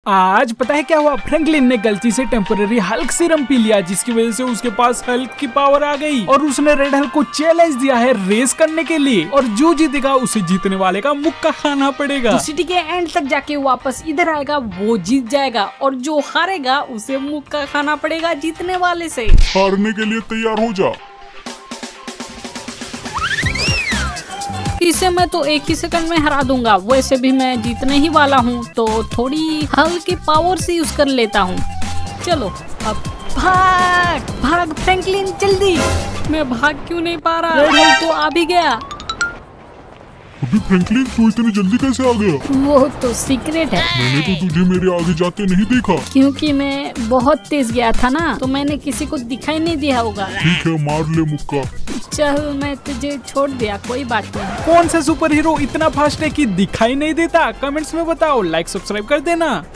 आज पता है क्या हुआ, फ्रैंकलिन ने गलती से टेम्पररी हल्क सीरम पी लिया, जिसकी वजह से उसके पास हल्क की पावर आ गई और उसने रेड हल्क को चैलेंज दिया है रेस करने के लिए, और जो जीतेगा उसे जीतने वाले का मुक्का खाना पड़ेगा। तो सिटी के एंड तक जाके वापस इधर आएगा, वो जीत जाएगा, और जो हारेगा उसे मुक्का खाना पड़ेगा जीतने वाले से। हारने के लिए तैयार हो जा। इसे मैं तो एक ही सेकंड में हरा दूंगा, वैसे भी मैं जीतने ही वाला हूँ, तो थोड़ी हल्की पावर से यूज कर लेता हूँ। चलो अब भाग भाग फ्रैंकलिन जल्दी। मैं भाग क्यों नहीं पा रहा, रेड हल्क तो आ भी गया। अभी फ्रैंकलिन तू इतनी जल्दी कैसे आ गया? वो तो सीक्रेट है। मैंने तो तुझे मेरे आगे जाते नहीं देखा। क्योंकि मैं बहुत तेज गया था ना, तो मैंने किसी को दिखाई नहीं दिया होगा। ठीक है, मार ले मुक्का। चल मैं तुझे छोड़ दिया, कोई बात नहीं। कौन सा सुपर हीरो इतना फास्ट है कि दिखाई नहीं देता? कमेंट्स में बताओ, लाइक सब्सक्राइब कर देना।